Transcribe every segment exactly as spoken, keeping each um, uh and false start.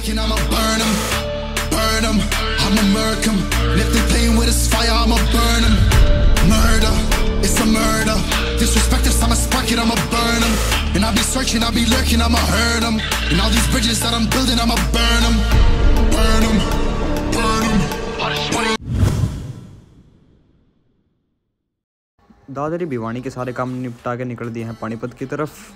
lurking, I'ma burn them, burn them, I'ma murk them. And if they playing with this fire, I'ma burn them. Murder, it's a murder. Disrespect us, I'ma spark it, I'ma burn them. And I'll be searching, I'll be lurking, I'ma hurt them. And all these bridges that I'm building, I'ma burn them, burn them, burn them. Dadri Bhiwani के सारे काम निपटा के निकल दिए हैं पानीपत की तरफ।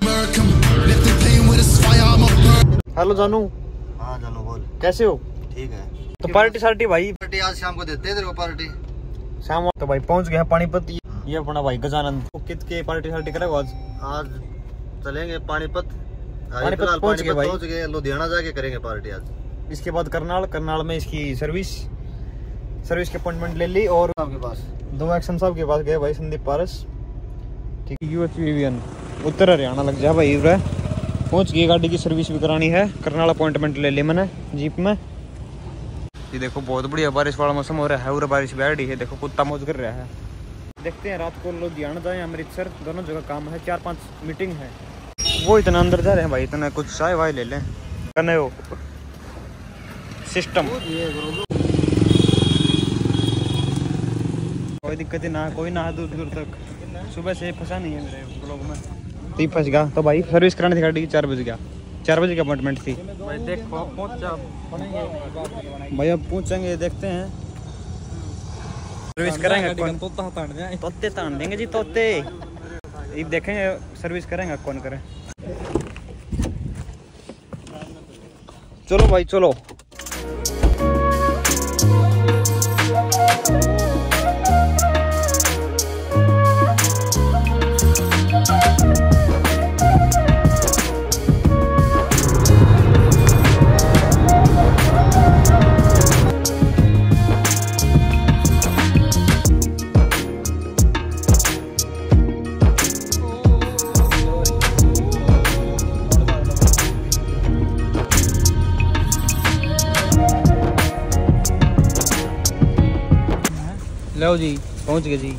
हेलो जानू। हाँ जानू बोल, कैसे हो? ठीक है। तो पार्टी सार्टी भाई, पार्टी आज शाम को देते हैं तेरे को पार्टी। शाम तो भाई पहुंच गए हैं पानीपत। ये अपना भाई गजानंद कित के पार्टी सार्टी करेगा आज? आज चलेंगे पानीपत। पानीपत पहुंच गए भाई, पहुंच गए। लुधियाना जाके करेंगे पार्टी आज। इसके बाद करनाल, करनाल में इसकी सर्विस सर्विस की अपॉइंटमेंट ले ली और आपके पास दो एक्शन साहब के पास गए भाई, संदीप पारस। ठीक है, यूएच विवियन उत्तर हरियाणा लग जा भाई। पहुंच गई, गाड़ी की सर्विस भी करानी है। करनाल अपॉइंटमेंट ले ली मैंने जीप में। ये देखो बहुत बढ़िया बारिश वाला मौसम हो रहा है और बारिश बैठ रही है। देखो कुत्ता मौज कर रहा है। देखते हैं रात को लुधियाना जाए अमृतसर, दोनों जगह काम है। चार पांच मीटिंग है। वो इतना अंदर जा रहे हैं भाई, इतना कुछ चाय वाय ले लें करने हो सिस्टम। कोई दिक्कत ही ना, कोई ना दूर दूर तक। सुबह से फंसा नहीं है मेरे ब्लॉग में। तो फंस गया तो भाई सर्विस करानी थी गाड़ी की। चार बजे गया, चार बजे की अपॉइंटमेंट थी भाई। देखो पहुंच जा भाई, अब पहुंचेंगे, देखते हैं सर्विस करेंगे। तोते तान देंगे जी, तोते। ये देखेंगे सर्विस करेंगे कौन करे। चलो भाई चलो। लो जी पहुंच गए जी।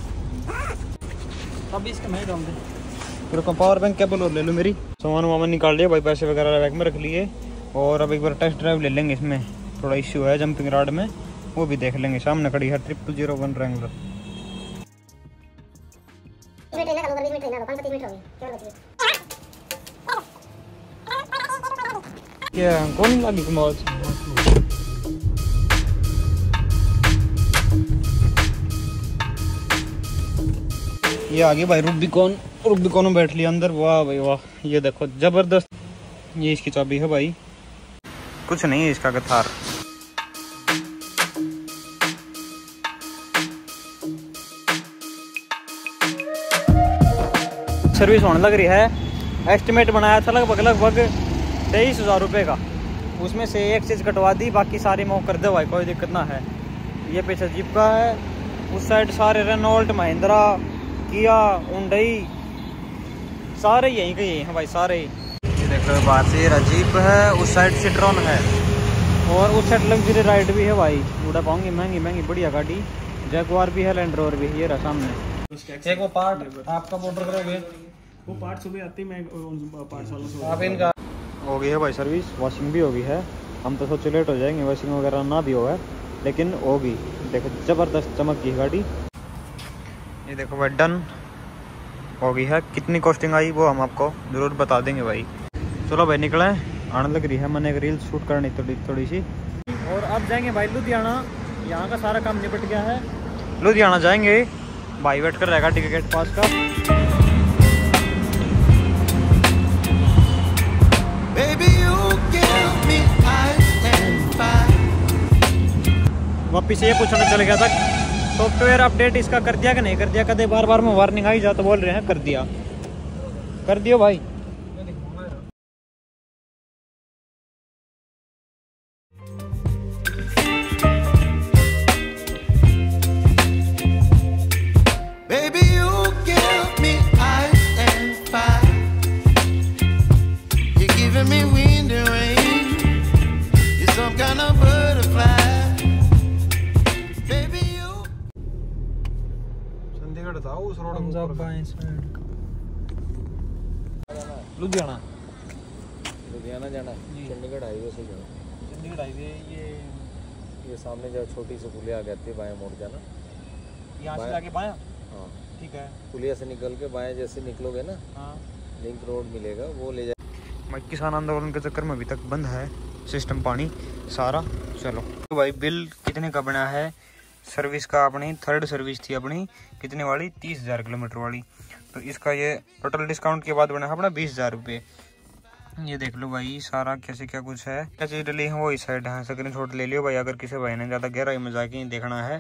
अब इसका मैं दम दे फिर पावर बैंक केबल और ले लो मेरी। सामान वामान निकाल लिया भाई, पैसे वगैरह बैग में रख लिए। और अब एक बार टेस्ट ड्राइव ले लेंगे। इसमें थोड़ा इश्यू है जंपिंग राड में, वो भी देख लेंगे। सामने खड़ी है ट्रिपल जीरो वन रेंगलर। क्या कौन लगी मौज? ये आगे भाई रूबिकॉन, रूबिकॉन में बैठ लिया अंदर। वाह भाई वाह, ये देखो जबरदस्त। ये इसकी चाबी है भाई, कुछ नहीं है इसका गथार। सर्विस होने लग रही है। एस्टिमेट बनाया था लगभग लगभग तेईस हजार रुपये का। उसमें से एक चीज़ कटवा दी, बाकी सारी मौक कर दे भाई, कोई दिक्कत ना है। ये पीछे जीप का है, उस साइड सारे रेनॉल्ट, महिंद्रा, किया, हुंडई, सारे यहीं के यही हैं भाई, सारे। ये देखो बाहर से ये जीप है, उस साइड सिट्रॉन है और उस साइड लग्जरी राइड भी है भाई। उड़ा पाऊंगी, महंगी महंगी बढ़िया गाड़ी। जैगुआर भी है, लैंड रोवर भी। ये रहा सामने। एक वो पार्ट आपका ऑर्डर करोगे, वो पार्ट सुबह आती मैं पार्ट वालों से आप इनका हो गई है भाई सर्विस। वॉशिंग भी होगी है। हम तो सोचे लेट हो जाएंगे, वॉशिंग वगैरह ना भी हो है, लेकिन होगी। देखो जबरदस्त चमक की गाड़ी। ये देखो भाई डन हो गई है। कितनी कॉस्टिंग आई वो हम आपको ज़रूर बता देंगे भाई। चलो भाई निकले, आने लग रही है। मैंने एक रील शूट करनी थोड़ी थोड़ी सी। और अब जाएंगे भाई लुधियाना। यहाँ का सारा काम निपट गया है, लुधियाना जाएंगे भाई। वेट कर रहेगा टिकट गेट पास का। वापिस ये पूछने चले गया था सॉफ्टवेयर अपडेट इसका कर दिया कि नहीं कर दिया। कदे बार बार में वार्निंग आई जा तो बोल रहे हैं कर दिया। कर दियो भाई। लुधियाना लुधियाना जाना है, चंडीगढ़ हाईवे से जाओ। चंडीगढ़ हाईवे ये ये सामने जो छोटी सी पुलिया आ जाती है, बाएं मुड़ जाना। यहाँ से जाके बायां? हाँ ठीक है। पुलिया से निकल के बाएं जैसे निकलोगे ना, हाँ लिंक रोड मिलेगा, वो ले जाए। भाई किसान आंदोलन के चक्कर में अभी तक बंद है सिस्टम पानी सारा। चलो तो भाई बिल कितने का बना है सर्विस का? अपनी थर्ड सर्विस थी अपनी, कितने वाली? तीस हज़ार किलोमीटर वाली। तो इसका ये टोटल डिस्काउंट के बाद बना है अपना बीस हज़ार रुपये। ये देख लो भाई सारा कैसे क्या कुछ है, क्या चीज़ डली है वो इस साइड है। स्क्रीन शॉट ले लियो भाई अगर किसी भाई ने ज़्यादा गहराई में जाके देखना है।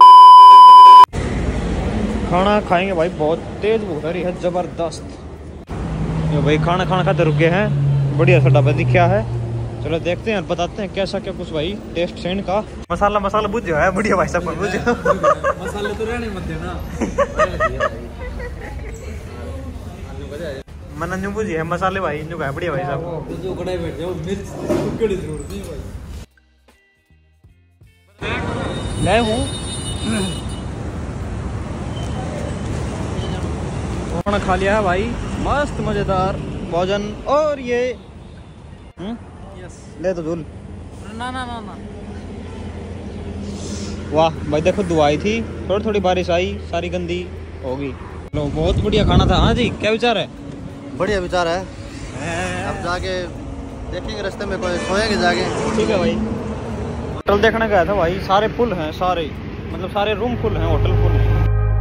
खाना खाएंगे भाई, बहुत तेज भूख रही है जबरदस्त। ये भाई खाना खाना खाते रुके हैं, बढ़िया सा ढाबा दिखा है। चलो देखते हैं और बताते हैं कैसा क्या कुछ भाई टेस्ट सेंड का। मसाला मसाला बुझ है बढ़िया भाई साहब बुझ मसाले तो रहने मत देना। मन बुझी है मसाले भाई जो है बढ़िया भाई साहब। जो कढ़ाई बैठ जाओ मिर्च की जरूरत नहीं भाई। मैं हूँ खाना खा लिया है भाई, मस्त मजेदार भोजन। और ये हुँ? ले तो धुल ना ना ना ना वाह भाई देखो दुआई थी, थोड़ी थोड़ी बारिश आई, सारी गंदी होगी। लो बहुत बढ़िया खाना था। हाँ जी क्या विचार है? बढ़िया विचार है। अब जाके देखेंगे रास्ते में कोई सोएंगे जाके। ठीक है भाई। होटल देखने गया था भाई, सारे फुल हैं, सारे मतलब सारे रूम फुल हैं, होटल फुल है।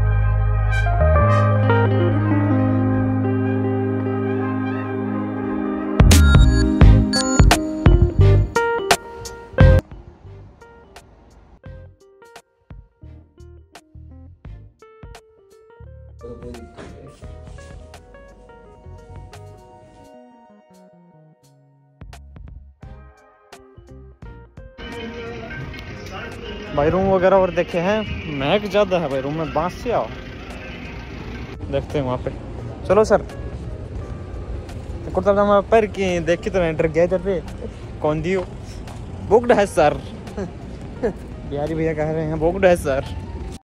भाई रूम वगैरह और देखे हैं, महक ज्यादा है भाई रूम में, बांस से आओ देखते हैं वहाँ पे। चलो सर कुर्ता पजामा पर की देख के तो नहीं डर गया पे कौन दियो बुकड है सर। बिहारी भैया कह रहे हैं बुकड है सर।